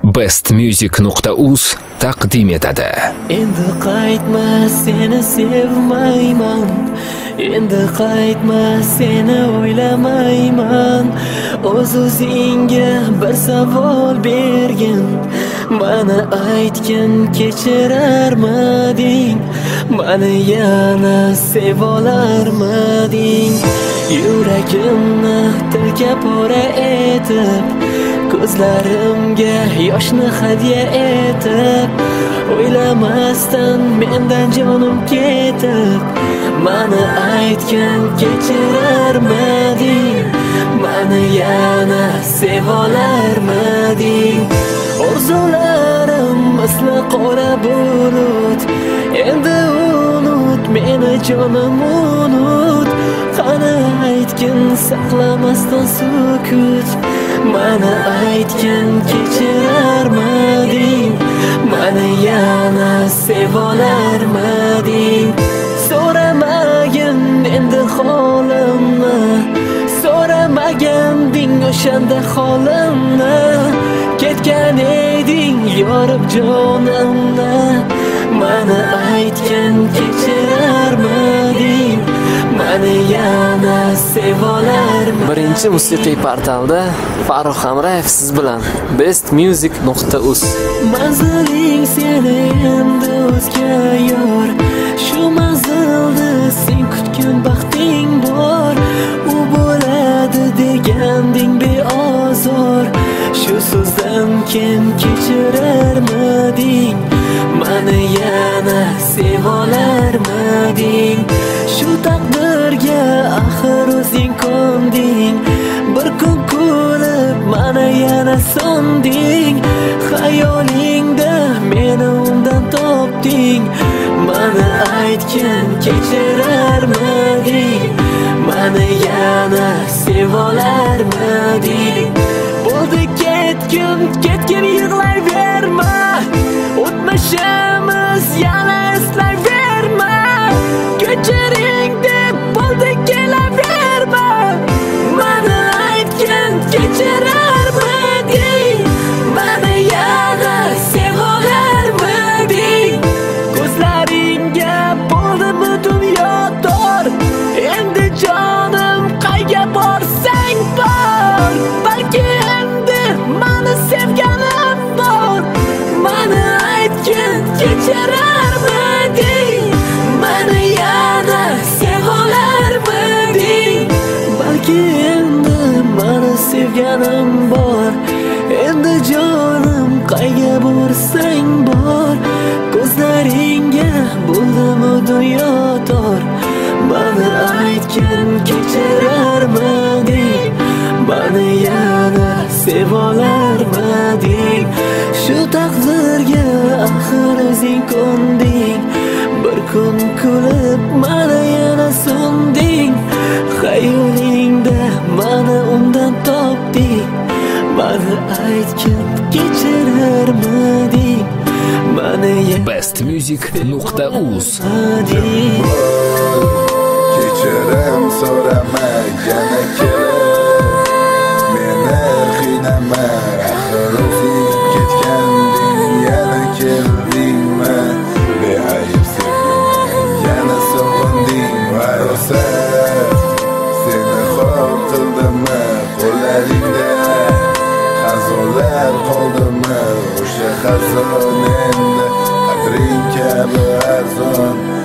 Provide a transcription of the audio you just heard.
bestmusic.uz taqdim etadi. Endi qaytma, seni sevmayman. Endi qaytma, seni o'ylamayman. O'z-o'zingga bir savol bergin. Mani aytgin, kechirarmading? Mani yana sevolarmading? Yuragimni tilka pora etib, ko'zlarimga yoshni hadya etib, o'ylamasdan mendan jonim ketib, mani aytgan kechirarmading? Mani yana sevolarmading? Orzularim misli qora bulut, endi unut meni jonim, unut. Qani aytgin, saqlamasdan sukut, mani aytgin, kechirarmading? Mani yana sevolarmading? So'ramagin endi holimni, so'ramaganding o'shanda holimni. Ketgan eding yorib jonimni, mani aytgin, kechirarmading? Mani yana sevolarmading? Birinchi musiqiy portalda Farruh Hamrayev siz bilan bestmusic.uz. Manziling seni endi o'zga yor, shu manzilda sen kutgan baxting bor. U bo'ladi deganding beozor, shu so'zdan keyin kechirarmading? Mani yana sevolarmading? Shu taqdirga axir o'zing konding, bir kun kulib mana yana sonding. Xayolingda meni undan topding, mani aytgin, kechirarmading? Mani yana sevolarmading? Bo'ldi ketgin, ketgin, yig'layverma, o'tmishimiz yana eslayverma. Kechiring deb bo'ldi kelaverma, mani aytgin, kechirarmading? Mani yana sevolarmading? Ko'zlaringga bo'ldimi dunyo tor, endi jonim qayga borsang bor. Balki endi mani sevganim bor, mani aytgin, kechirarmading? Mani yana sevolarmading? Balki endi mani sevganim bor, endi jonim qayga borsang bor. Ko'zlaringga bo'ldimi dunyo tor, mani aytgin, kechirarmading? Mani yana sevolarmading? Shu taqdirga axir o'zing konding, bir kun kulib mana yana sonding. Xayolingda mana undan topding, mani aytgin, kechirarmading? Mani bestmusic.uz. Kechirim so'rama yana kelib, meni qiynama, axir o'zing ketganding, yana keldingmi? Beayb sevgim yana sog'inding, voy rosa seni xor qildimmi? Qo'llaringda xazonlar qoldimi? O'sha xazon endi qadring kabi arzon,